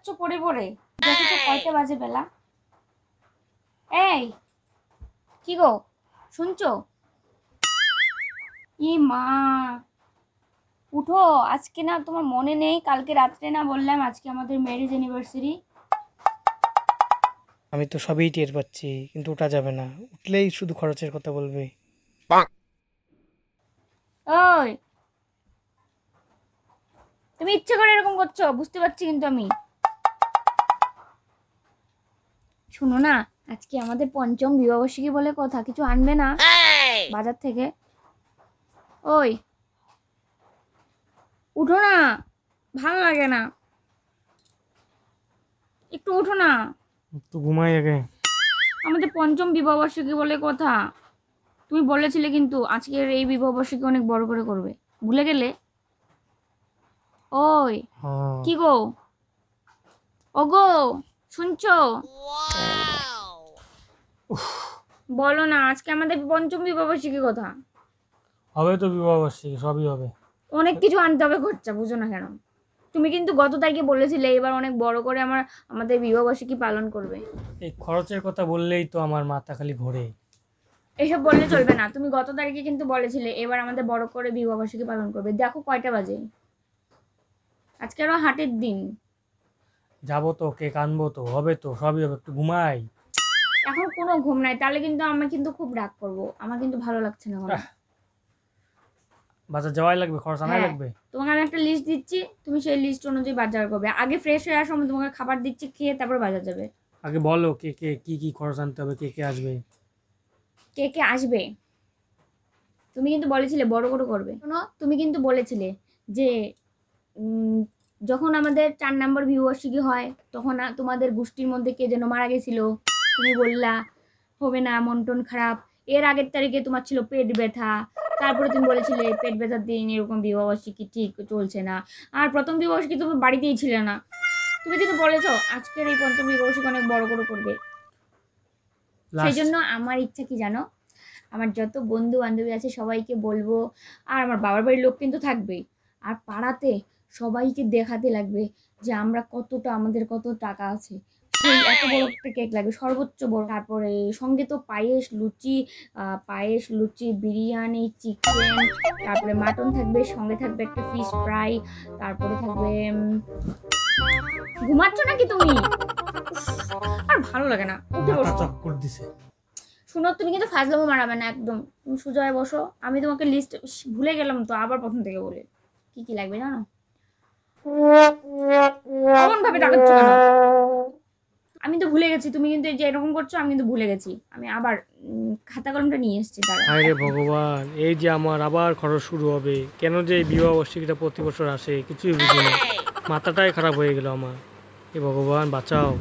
করছো পড়ে পড়ে? দেখেছো কয়টা বাজে বেলা? এই কি গো, শুনছো? ই মা, উঠো। আজকে না তোমার মনে নেই, কালকে রাত্রে না বললাম আজকে আমাদের ম্যারেজ অ্যানিভার্সারি? আমি তো সবই টের পাচ্ছি, কিন্তু ওঠা যাবে না। উঠলেই শুধু খরচের কথা বলবে। ওই, তুমি ইচ্ছে করে এরকম করছো বুঝতে পারছি, কিন্তু আমি শুনো না, আজকে আমাদের পঞ্চম বিবাহবার্ষিকী বলে কথা, কিছু আনবে না বাজার থেকে? ওই উঠো না, ভালো লাগে না, একটু উঠো না। তো ঘুমাই আগে। আমাদের পঞ্চম বিবাহবার্ষিকী বলে কথা, তুমি বলেছিলে কিন্তু আজকের এই বিবাহবার্ষিকী অনেক বড় করে করবে, ভুলে গেলে? ওই হ্যাঁ। কি গো, ওগো, শুনছো? বলো না, আজকে আমাদের পঞ্চম বিবাহবার্ষিকী কথা। হবে তো বিবাহবার্ষিকী, সবই হবে। অনেক কিছু আনতে হবে, খরচা বুঝো না কেন? তুমি কিন্তু গত তারিখে বলেছিলে এবার অনেক বড় করে আমাদের বিবাহবার্ষিকী পালন করবে। এই খরচের কথা বললেই তো আমার মাথা খালি ঘোরে। এসব বললে চলবে না, তুমি গত তারিখে কিন্তু বলেছিলে এবার আমাদের বড় করে বিবাহবার্ষিকী পালন করবে। দেখো কয়টা বাজে, আজকে আরো হাটের দিন। যাবো তো, কেক আনবো তো, হবে তো, সবই হবে, একটু ঘুমাই। এখন কোনো ঘুম নাই, তাহলে কিন্তু আমি কিন্তু খুব রাগ করবো, আমার কিন্তু ভালো লাগছে না এখন। বাজার যাওয়াই লাগবে, খরচ আনাই হ্যাঁ, লাগবে। তোমাকে আমি একটা লিস্ট দিচ্ছি, তুমি সেই লিস্ট অনুযায়ী বাজার করবে। আগে ফ্রেশ হয়ে আসার সময় তোমাকে খাবার দিচ্ছি, খেয়ে তারপর বাজার যাবে। আগে বলো কে কে কি কি খরচ আনতে হবে, কে কে আসবে। কে কে আসবে? তুমি কিন্তু বলেছিলে বড় করে করবে। শোনো, তুমি কিন্তু বলেছিলে যে উম, যখন আমাদের 4 নম্বর বিবাহবার্ষিকী হয় তখন তোমাদের গোষ্ঠীর মধ্যে কে যেন মারা গেছিল, তুমি বললা হবে না, মন টন খারাপ। এর আগের তারিখে তোমার ছিল পেট ব্যথা, তারপরে তুমি বলেছিলে পেট ব্যথার দিন এরকম বিবাহবার্ষিকী ঠিক চলছে না। আর প্রথম বিবাহবার্ষিকী তুমি বাড়িতেই ছিলে না, তুমি কিন্তু বলেছো আজকের এই পঞ্চম বিবাহবার্ষিকী অনেক বড় করে করবে। সেই লাস্ট। জন্য আমার ইচ্ছা কি জানো, আমার যত বন্ধু বান্ধবী আছে সবাইকে বলবো, আর আমার বাবার বাড়ির লোক কিন্তু থাকবেই, আর পাড়াতে সবাইকে দেখাতে লাগবে যে আমরা কতটা, আমাদের কত টাকা আছে। সেই এত বড় একটা কেক লাগবে, সর্বোচ্চ বড়। তারপরে সঙ্গে তো পায়েস লুচি, পায়েস লুচি বিরিয়ানি চিকেন, তারপরে মাটন থাকবে, সঙ্গে থাকবে একটা ফিশ ফ্রাই, তারপরে থাকবে ঘুমাচ্ছ নাকি তুমি? আর ভালো লাগে না, উঠে মাথা বসো। চক্কর দিছে। শুনো, তুমি কিন্তু ফাজলামো মারাবে না একদম, তুমি সোজা হয়ে বসো। আমি তোমাকে লিস্ট ভুলে গেলাম তো, আবার প্রথম থেকে বলে কি কি লাগবে জানো? অমন ভাবে তাকাচ্ছ কেন? আমি তো ভুলে গেছি, তুমি কিন্তু এই যে এরকম করছো, আমি কিন্তু ভুলে গেছি। আমি আবার খাতা কলমটা নিয়ে এসেছি, দাঁড়াও। হায় রে ভগবান, এই যে আমার আবার খরচ শুরু হবে। কেন যে এই বিবাহ বার্ষিকীটা প্রতি বছর আসে কিছুই বুঝি না। মাথাটাই খারাপ হয়ে গেল আমার। এ ভগবান বাঁচাও।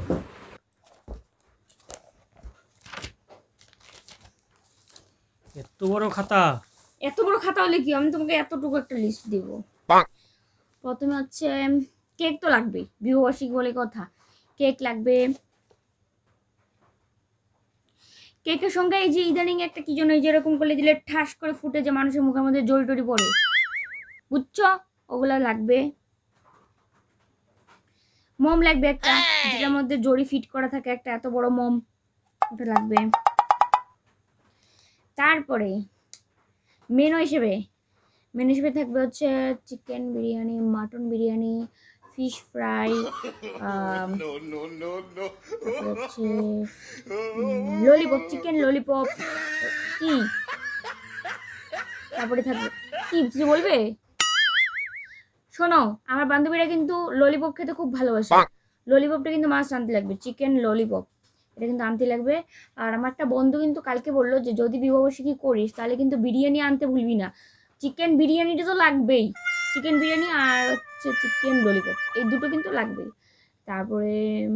এত বড় খাতা! এত বড় খাতা হলে কি, আমি তোমাকে এতটুকু একটা লিস্ট দিব। প্রথমে হচ্ছে কেক তো লাগবেই, বিবাহবার্ষিকী বলে কথা, কেক লাগবে। কেকের সঙ্গে এই যে ইদানিং একটা কি জন্য এই যে এরকম করে দিলে ঠাস করে ফুটে, যে মানুষের মুখের মধ্যে জড়ি টড়ি পড়ে, বুঝছো? ওগুলা লাগবে। মোম লাগবে একটা, যেটার মধ্যে জড়ি ফিট করা থাকে, একটা এত বড় মোম, ওটা লাগবে। তারপরে মেনু হিসেবে, মেনু হিসেবে থাকবে হচ্ছে chicken biryani, mutton biryani, fish fry, হচ্ছে ললিপপ, চিকেন ললিপপ। কি তারপরে থাকবে, কি কিছু বলবে? শোনো, আমার বান্ধবীরা কিন্তু ললিপপ খেতে খুব ভালোবাসে, ললিপপটা কিন্তু মাস্ট আনতে লাগবে, চিকেন ললিপপ, এটা কিন্তু আনতে লাগবে। আর আমার একটা বন্ধু কিন্তু কালকে বললো যে যদি বিবাহবার্ষিকী করিস তাহলে কিন্তু বিরিয়ানি আনতে ভুলবি না, চিকেন বিরিয়ানিটা তো লাগবেই, চিকেন বিরিয়ানি আর হচ্ছে চিকেন ললিপপ, এই দুটো কিন্তু লাগবেই। তারপরে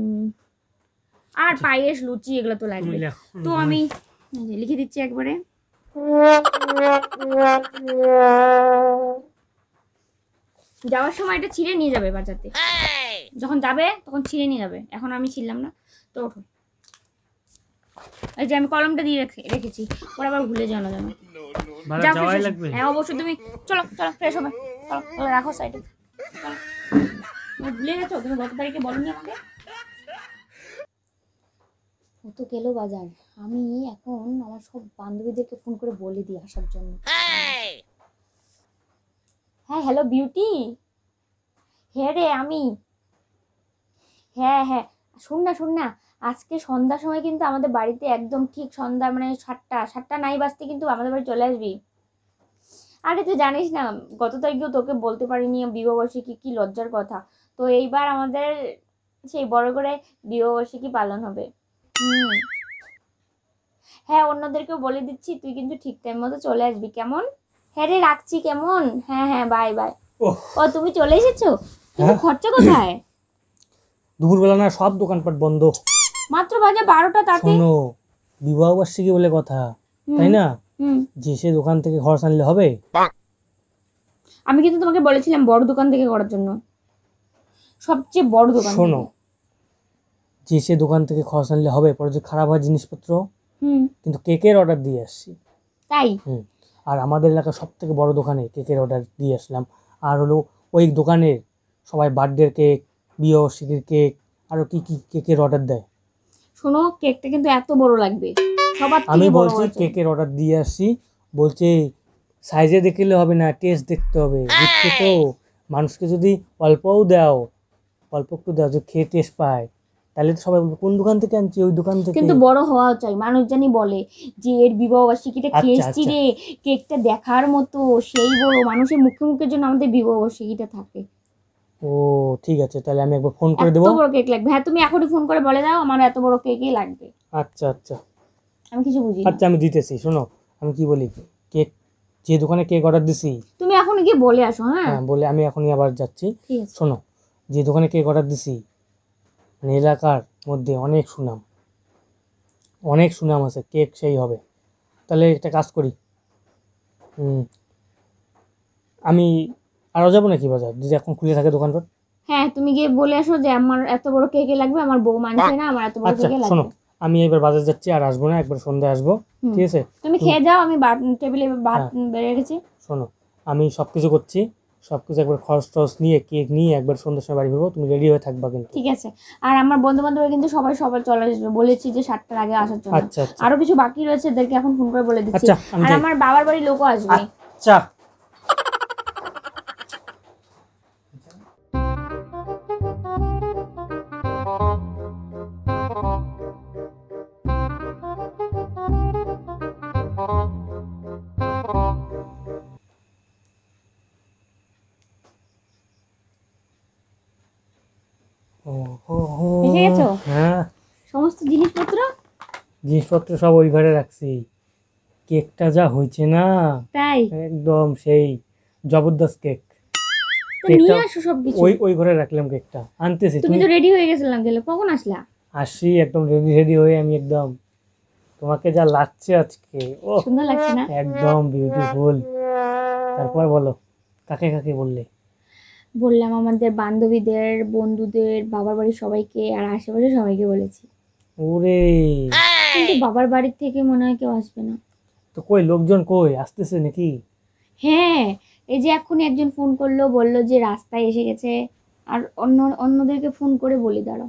আর পায়েস লুচি এগুলো তো লাগবে। তো আমি এই যে লিখে দিচ্ছি একবারে। যাওয়ার সময় এটা ছিঁড়ে নিয়ে যাবে বাজাতে, যখন যাবে তখন ছিঁড়ে নিয়ে যাবে, এখন আমি ছিললাম না তো। ওঠো, এই যে আমি কলমটা দিয়ে রেখেছি, ওরা আবার ভুলে যাও না যেন। যাও যাওয়াই ফ্রেশ, লাগবে। হ্যাঁ অবশ্যই, তুমি চলো চলো ফ্রেশ হবে, চলো রাখো সাইডে। তুমি ভুলে গেছো? তুমি গত তারিখে বলনি আমাকে? ও তো গেলো বাজার। আমি এখন আমার সব বান্ধবীদেরকে ফোন করে বলে দিই আসার জন্য। হ্যাঁ, হ্যালো বিউটি। হ্যাঁ রে, আমি। হ্যাঁ, শোন না, আজকে সন্ধ্যার সময় কিন্তু আমাদের বাড়িতে একদম ঠিক সন্ধ্যা মানে 7টা নাই বাজতে কিন্তু আমাদের বাড়ি চলে আসবি। আরে তুই জানিস না, গত তারিখেও তোকে বলতে পারিনি বিবাহবার্ষিকী, কি লজ্জার কথা। তো এইবার আমাদের সেই বড় করে বিবাহবার্ষিকী পালন হবে। হ্যাঁ, অন্যদেরকেও বলে দিচ্ছি, তুই কিন্তু ঠিক টাইম মতো চলে আসবি, কেমন? হ্যাঁ রে, রাখছি, কেমন? হ্যাঁ, বাই। ও তুমি চলে এসেছো? কিন্তু খরচা কোথায়? দুপুরবেলা না সব দোকানপাট বন্ধ, মাত্র বাজে 12টা। তাতে শোনো, বিবাহবার্ষিকী বলে কথা, তাই না? যে সে দোকান থেকে খরচ আনলে হবে? আমি কিন্তু তোমাকে বলেছিলাম বড় দোকান থেকে করার জন্য, সবচেয়ে বড় দোকান। শোনো, যে সে দোকান থেকে খরচ আনলে হবে, পরে যে খারাপ হয় জিনিসপত্র। কিন্তু কেকের অর্ডার দিয়ে আসছি। তাই? আর আমাদের এলাকার সব থেকে বড় দোকানে কেকের অর্ডার দিয়ে আসলাম। আর হলো ওই দোকানের সবাই বার্থডের কেক, বিবাহবার্ষিকীর কেক, আরো কি কি কেকের অর্ডার দেয়। শোনো, কেকটা কিন্তু এত বড় লাগবে, সবার থেকে আমি বড় বলছি আছে। কেকের অর্ডার দিয়ে আসছি, বলছে সাইজে দেখলে হবে না, টেস্ট দেখতে হবে, বুঝছো তো? মানুষকে যদি অল্পও দাও, অল্প একটু দাও, যে খেয়ে টেস্ট পায়, তাহলে তো সবাই বলবে কোন দোকান থেকে আনছি, ওই দোকান থেকে। কিন্তু বড় হওয়া চাই, মানুষ জানি বলে যে এর বিবাহবার্ষিকীটা খেয়ে এসছি রে, কেকটা দেখার মতো, সেই বড়। মানুষের মুখের জন্য আমাদের বিবাহবার্ষিকীটা থাকে। ও ঠিক আছে, তাহলে আমি একবার ফোন করে দেবো। এত বড় কেক লাগবে? হ্যাঁ, তুমি এখনই ফোন করে বলে দাও আমার এত বড় কেকই লাগবে। আচ্ছা, আমি কিছু বুঝি না। আচ্ছা আমি দিতেছি, শোনো আমি কি বলি, কেক যে দোকানে কেক অর্ডার দিছি, তুমি এখন গিয়ে বলে আসো। হ্যাঁ, বলে আমি এখনই আবার যাচ্ছি। ঠিক আছে। শোনো, যে দোকানে কেক অর্ডার দিছি, মানে এলাকার মধ্যে অনেক সুনাম আছে, কেক সেই হবে। তাহলে একটা কাজ করি, আমি আরও যাবো নাকি বাজার, যদি এখন খুলে থাকে দোকানপাট? হ্যাঁ, তুমি গিয়ে বলে আসো যে আমার এত বড় কেকে লাগবে, আমার বউ মানছে না, আমার এত বড় আচ্ছা কেকে শোনো, লাগবে। আমি এবার বাজার যাচ্ছি, আর আসবো না, একবার সন্ধ্যায় আসবো, ঠিক আছে? তুমি খেয়ে যাও, আমি টেবিলে ভাত বেড়ে রেখেছি। শোনো, আমি সব কিছু করছি, সবকিছু একবার খরচ টরচ নিয়ে, কেক নিয়ে একবার সন্ধ্যার সময় বাড়ি ফিরবো, তুমি রেডি হয়ে থাকবা কিন্তু। ঠিক আছে। আর আমার বন্ধু বান্ধব কিন্তু সবাই চলে আসবে, বলেছি যে 7টার আগে আসার জন্য। আচ্ছা আরো কিছু বাকি রয়েছে, এদেরকে এখন ফোন করে বলে দিচ্ছি। আর আমার বাবার বাড়ির লোকও আসবে। আচ্ছা এসে গেছো? হ্যাঁ, সমস্ত জিনিসপত্র সব ওই ঘরে রাখছি। কেকটা যা হয়েছে না, তাই? একদম সেই জবরদস্ত কেক। নিয়ে আসো সবকিছু। ওই ঘরে রাখলাম কেকটা, আনতেছি। তুমি তো রেডি হয়ে গেছিলাম, গেলে কখন আসলা? আসি একদম রেডি হয়ে, আমি একদম, তোমাকে যা লাগছে আজকে, ও সুন্দর লাগছে না? একদম বিউটিফুল। তারপর বলো, কাকে কাকে বললে? বললাম আমাদের বান্ধবীদের, বন্ধুদের, বাবার বাড়ির সবাইকে, আর আশেপাশে সবাইকে বলেছি। ওরে, কিন্তু বাবার বাড়ির থেকে মনে হয় কেউ আসবে না। তো কই লোকজন কই, আসতেছে নাকি? হ্যাঁ, এই যে এক্ষুনি একজন ফোন করলো, বললো যে রাস্তায় এসে গেছে। আর অন্যদেরকে ফোন করে বলি, দাঁড়াও।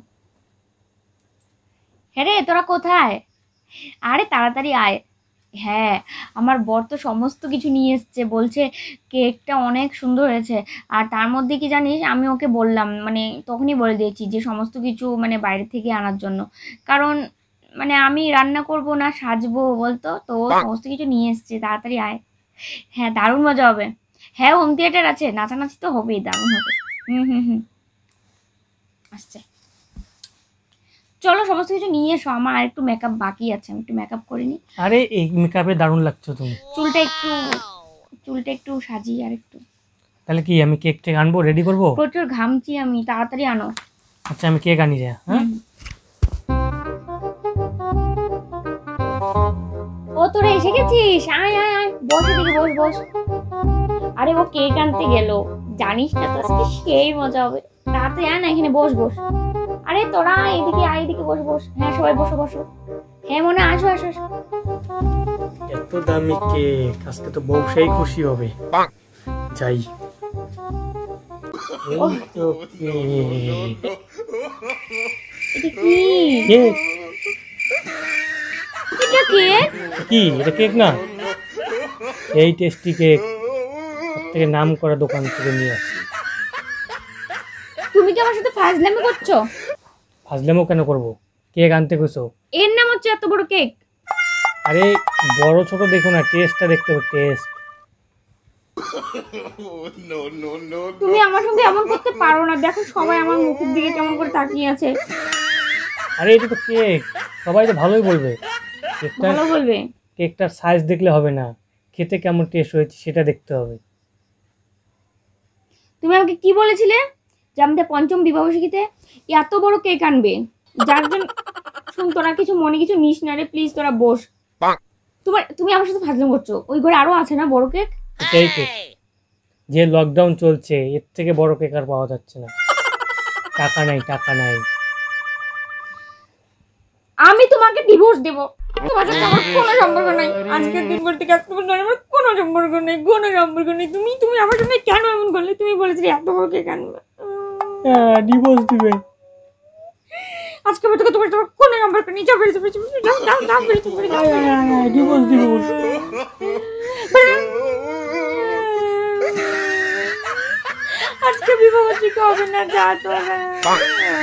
হ্যাঁ রে, তোরা কোথায়? আরে তাড়াতাড়ি আয়। হ্যাঁ, আমার বর তো সমস্ত কিছু নিয়ে এসছে, বলছে কেকটা অনেক সুন্দর হয়েছে। আর তার মধ্যে কি জানিস, আমি ওকে বললাম, মানে তখনই বলে দিয়েছি যে সমস্ত কিছু মানে বাইরে থেকে আনার জন্য, কারণ মানে আমি রান্না করব না সাজবো বলতো, তো ও সমস্ত কিছু নিয়ে এসছে। তাড়াতাড়ি আয়। হ্যাঁ, দারুণ মজা হবে। হ্যাঁ, হোম থিয়েটার আছে, নাচানাচি তো হবেই, দারুণ হবে। হুম আসছে। চলো সমস্ত কিছু নিয়ে এসো, আমার আর একটু মেকআপ বাকি আছে, আমি একটু মেকআপ করে নিই। আরে এই মেকআপে দারুণ লাগছো তুমি। চুলটা একটু সাজিয়ে আর একটু। তাহলে কি আমি কেকটা আনবো, রেডি করবো? প্রচুর ঘামছি আমি, তাড়াতাড়ি আনো। আচ্ছা আমি কেক আনি যা। হ্যাঁ, ও তোরা এসে গেছিস, আয় বস, এদিকে বস। আরে ও কেক আনতে গেল, জানিস না তো আজকে সেই মজা হবে। তাড়াতাড়ি আয় না, এখানে বস। আরে তোরা এদিকে আয়, এদিকে বস। হ্যাঁ সবাই বসো। হ্যাঁ মনে আসো। এত দামি কেক, আজকে তো বউ সেই খুশি হবে। যাই। এই তো কেক। এটা কি? কেক? এটা কেক? কি এটা কেক না? এই টেস্টি কেক থেকে নাম করা দোকান থেকে নিয়ে আসি। তুমি কি আমার সাথে ফাজলামি করছো? ফাজলামো কেন করবো? কেক আনতে কইছো। এর নাম হচ্ছে এত বড় কেক। আরে বড় ছোট দেখো না, টেস্টটা দেখতে হবে, টেস্ট। তুমি আমার সঙ্গে এমন করতে পারো না। দেখো সবাই আমার মুখের দিকে কেমন করে তাকিয়ে আছে। আরে এটা তো কেক, সবাই তো ভালোই বলবে। কেকটা, ভালো বলবে? কেকটার সাইজ দেখলে হবে না, খেতে কেমন টেস্ট হয়েছে সেটা দেখতে হবে। তুমি আমাকে কি বলেছিলে যে আমাদের পঞ্চম বিবাহবার্ষিকীতে এত বড় কেক আনবে? যার জন্য শুন, তোরা কিছু মনে কিছু নিস না রে, প্লিজ তোরা বস। তুমি আমার সাথে ফাজলামি করছো। ওই ঘরে আরো আছে না বড় কেক? এটাই কেক। যে লকডাউন চলছে এর থেকে বড় কেক আর পাওয়া যাচ্ছে না। টাকা নাই, টাকা নাই। আমি তোমাকে ডিভোর্স দেব। তোমার সাথে আমার কোনো সম্পর্ক নাই। আজকের দিন বলতে আজ তোমার সাথে আমার কোনো সম্পর্ক নেই, কোনো সম্পর্ক নেই। তুমি আমার সাথে কেন এমন করলে? তুমি বলেছিলে এত বড় কেক আনবে। ডিভোর্স দিবে। আজকে থেকে তোমার সাথে কোনো সম্পর্ক নেই। যাও বেরিয়ে যাও, যাও যাও বেরিয়ে যাও। ডিভোর্স দিবে বলছে। আজকে বিবাহবার্ষিকী হবে না, যা তোরা।